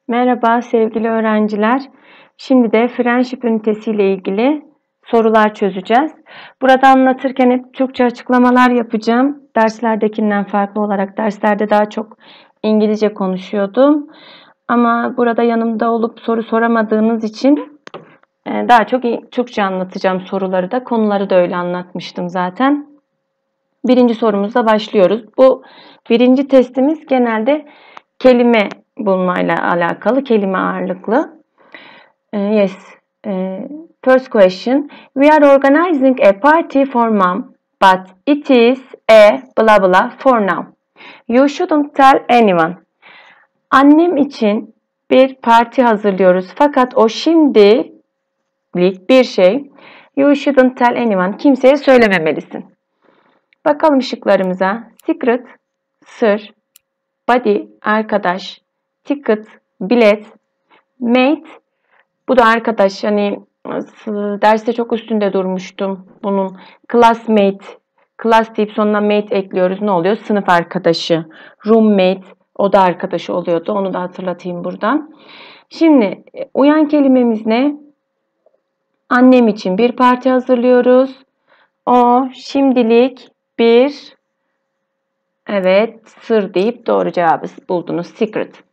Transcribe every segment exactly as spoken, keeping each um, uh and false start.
Merhaba sevgili öğrenciler. Şimdi de friendship ünitesiyle ilgili sorular çözeceğiz. Burada anlatırken hep Türkçe açıklamalar yapacağım. Derslerdekinden farklı olarak derslerde daha çok İngilizce konuşuyordum. Ama burada yanımda olup soru soramadığınız için daha çok Türkçe anlatacağım soruları da. Konuları da öyle anlatmıştım zaten. Birinci sorumuzla başlıyoruz. Bu birinci testimiz genelde kelime bulmayla alakalı, kelime ağırlıklı. Uh, yes. Uh, first question. We are organizing a party for mom, but it is a blah blah for now. You shouldn't tell anyone. Annem için bir parti hazırlıyoruz fakat o şimdilik bir şey. You shouldn't tell anyone. Kimseye söylememelisin. Bakalım şıklarımıza. Secret, sır, buddy, arkadaş, ticket, bilet, mate, bu da arkadaş. Hani derste çok üstünde durmuştum bunun. Classmate, class deyip sonuna mate ekliyoruz. Ne oluyor? Sınıf arkadaşı. Roommate, o da arkadaşı oluyordu. Onu da hatırlatayım buradan. Şimdi uyan kelimemiz ne? Annem için bir parti hazırlıyoruz. O şimdilik bir, evet, sır deyip doğru cevabı buldunuz. Secret.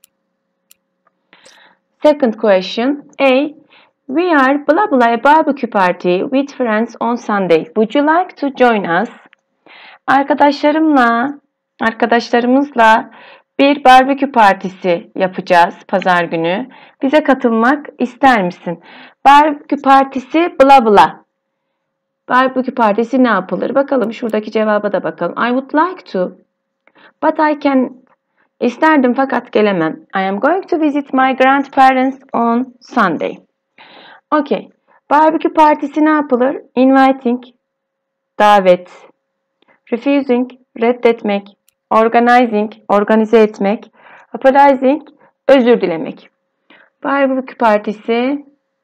Second question. A. We are blah blah a barbecue party with friends on Sunday. Would you like to join us? Arkadaşlarımla, arkadaşlarımızla bir barbekü partisi yapacağız pazar günü. Bize katılmak ister misin? Barbekü partisi blah blah. Barbekü partisi ne yapılır? Bakalım şuradaki cevaba da bakalım. I would like to, but I can. İsterdim fakat gelemem. I am going to visit my grandparents on Sunday. Okay. Barbekü partisi ne yapılır? Inviting, davet. Refusing, reddetmek. Organizing, organize etmek. Apologizing, özür dilemek. Barbekü partisi,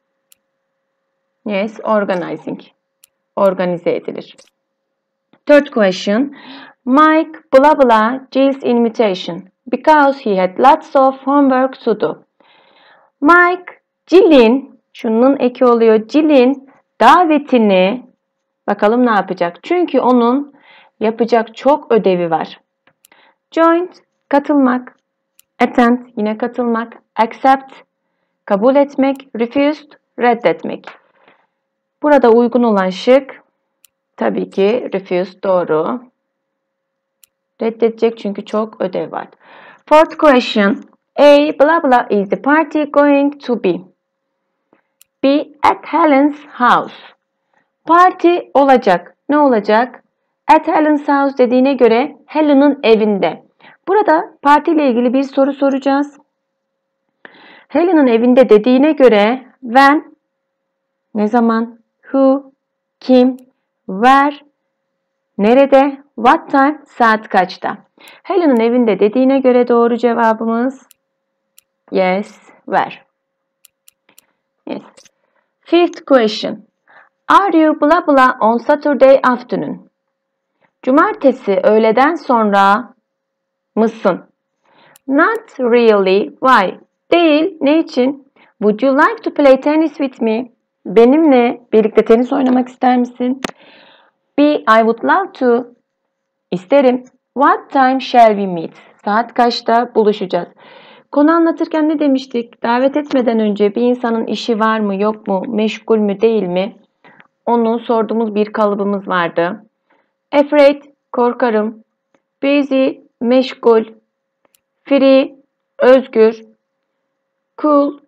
yes, organizing. Organize edilir. Third question. Mike blah blah Jill's invitation because he had lots of homework to do. Mike, Jill'in, şunun eki oluyor, Jill'in davetini, bakalım ne yapacak? Çünkü onun yapacak çok ödevi var. Join, katılmak. Attend, yine katılmak. Accept, kabul etmek. Refused, reddetmek. Burada uygun olan şık tabii ki refused, doğru. Reddedecek çünkü çok ödev var. Fourth question. A blah blah is the party going to be? Be at Helen's house. Parti olacak. Ne olacak? At Helen's house dediğine göre Helen'ın evinde. Burada partiyle ilgili bir soru soracağız. Helen'ın evinde dediğine göre when, ne zaman, who, kim, where, nerede, what time, saat kaçta. Helen'ın evinde dediğine göre doğru cevabımız yes, where. Yes. Fifth question. Are you blah blah on Saturday afternoon? Cumartesi öğleden sonra mısın? Not really. Why? Değil. Ne için? Would you like to play tennis with me? Benimle birlikte tenis oynamak ister misin? B. I would love to. İsterim. What time shall we meet? Saat kaçta buluşacağız? Konu anlatırken ne demiştik? Davet etmeden önce bir insanın işi var mı, yok mu, meşgul mü, değil mi? Onu sorduğumuz bir kalıbımız vardı. Afraid, korkarım. Busy, meşgul. Free, özgür. Cool,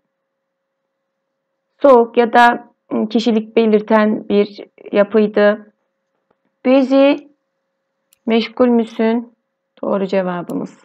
soğuk ya da kişilik belirten bir yapıydı. Busy, meşgul müsün? Doğru cevabımız.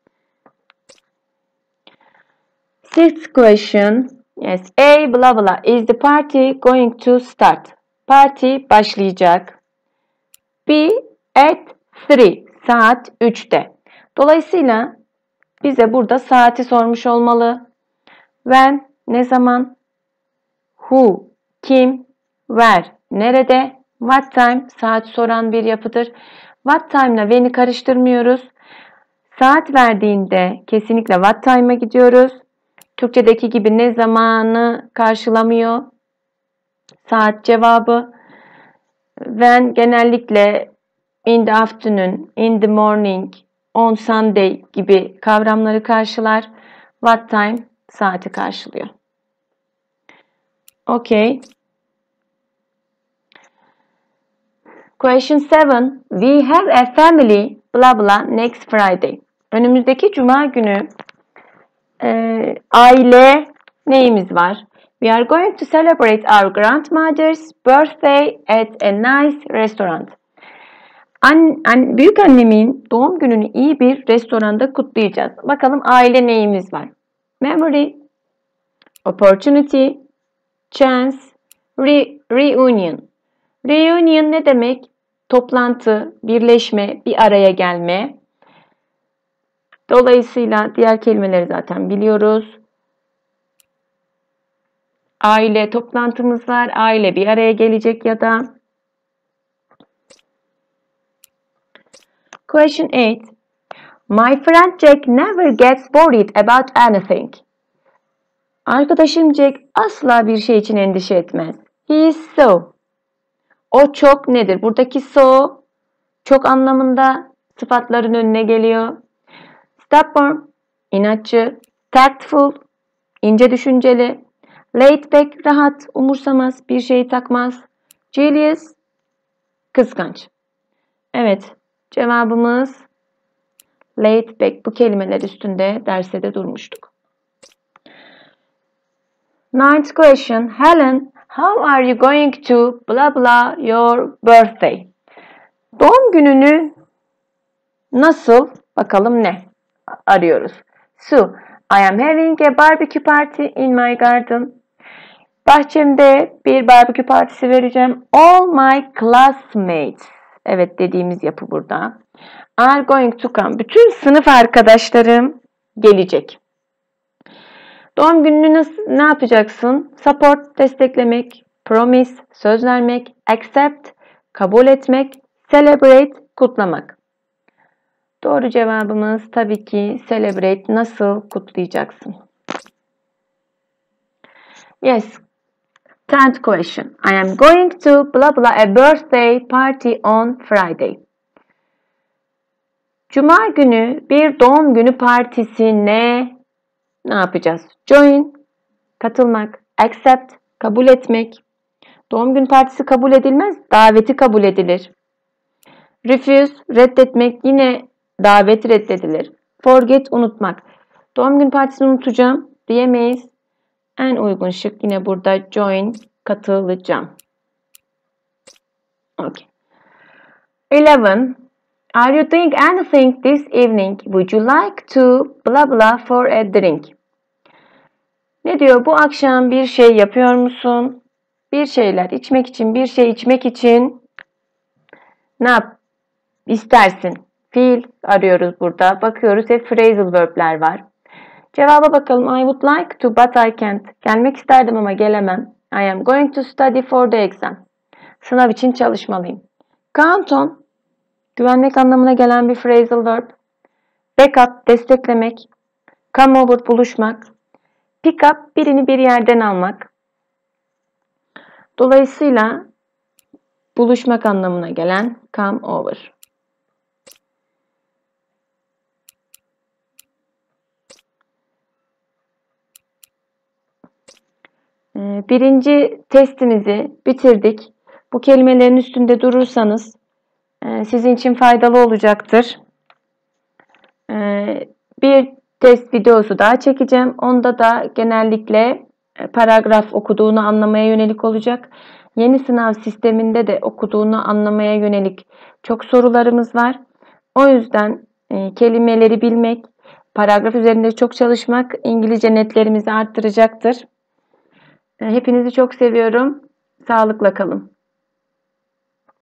Sixth question. Yes. A blah blah is the party going to start? Parti başlayacak. B at three. Saat üçte. Dolayısıyla bize burada saati sormuş olmalı. When, ne zaman? Who, kim? Where, nerede? What time, saat soran bir yapıdır. What time ile when'i karıştırmıyoruz. Saat verdiğinde kesinlikle what time'a gidiyoruz. Türkçedeki gibi ne zamanı karşılamıyor. Saat cevabı. When genellikle in the afternoon, in the morning, on Sunday gibi kavramları karşılar. What time saati karşılıyor. Okay. Question seven. We have a family blah blah next Friday. Önümüzdeki cuma günü e, aile neyimiz var? We are going to celebrate our grandmother's birthday at a nice restaurant. An, an, büyük annemin doğum gününü iyi bir restoranda kutlayacağız. Bakalım aile neyimiz var? Memory, opportunity, chance, re, reunion. Reunion ne demek? Toplantı, birleşme, bir araya gelme. Dolayısıyla diğer kelimeleri zaten biliyoruz. Aile toplantımız var. Aile bir araya gelecek ya da. Question eight. My friend Jack never gets worried about anything. Arkadaşım Jack asla bir şey için endişe etmez. He is so. O çok nedir? Buradaki so çok anlamında sıfatların önüne geliyor. Stubborn, inatçı. Tactful, ince düşünceli. Laid back, rahat, umursamaz, bir şey takmaz. Jealous, kıskanç. Evet, cevabımız laid back. Bu kelimeler üstünde derste de durmuştuk. Ninth question. Helen, how are you going to blah blah your birthday? Doğum gününü nasıl? Bakalım ne arıyoruz. Sue, I am having a barbecue party in my garden. Bahçemde bir barbekü partisi vereceğim. All my classmates. Evet dediğimiz yapı burada. Are going to come. Bütün sınıf arkadaşlarım gelecek. Doğum gününü nasıl, ne yapacaksın? Support, desteklemek. Promise, söz vermek. Accept, kabul etmek. Celebrate, kutlamak. Doğru cevabımız tabii ki celebrate. Nasıl kutlayacaksın? Yes. Tenth question. I am going to blah blah a birthday party on Friday. Cuma günü bir doğum günü partisine ne yapacağız? Join, katılmak. Accept, kabul etmek. Doğum günü partisi kabul edilmez, daveti kabul edilir. Refuse, reddetmek, yine daveti reddedilir. Forget, unutmak. Doğum günü partisini unutacağım diyemeyiz. En uygun şık yine burada join, katılacağım. Okay. eleven. Are you doing anything this evening? Would you like to blah blah for a drink? Ne diyor? Bu akşam bir şey yapıyor musun? Bir şeyler içmek için, bir şey içmek için ne yap? İstersin. Fiil arıyoruz burada. Bakıyoruz hep phrasal verb'ler var. Cevaba bakalım. I would like to but I can't. Gelmek isterdim ama gelemem. I am going to study for the exam. Sınav için çalışmalıyım. Count on, güvenmek anlamına gelen bir phrasal verb. Back up, desteklemek. Come over, buluşmak. Pick up, birini bir yerden almak. Dolayısıyla buluşmak anlamına gelen come over. Birinci testimizi bitirdik. Bu kelimelerin üstünde durursanız sizin için faydalı olacaktır. Bir test videosu daha çekeceğim. Onda da genellikle paragraf okuduğunu anlamaya yönelik olacak. Yeni sınav sisteminde de okuduğunu anlamaya yönelik çok sorularımız var. O yüzden kelimeleri bilmek, paragraf üzerinde çok çalışmak İngilizce netlerimizi arttıracaktır. Hepinizi çok seviyorum. Sağlıkla kalın.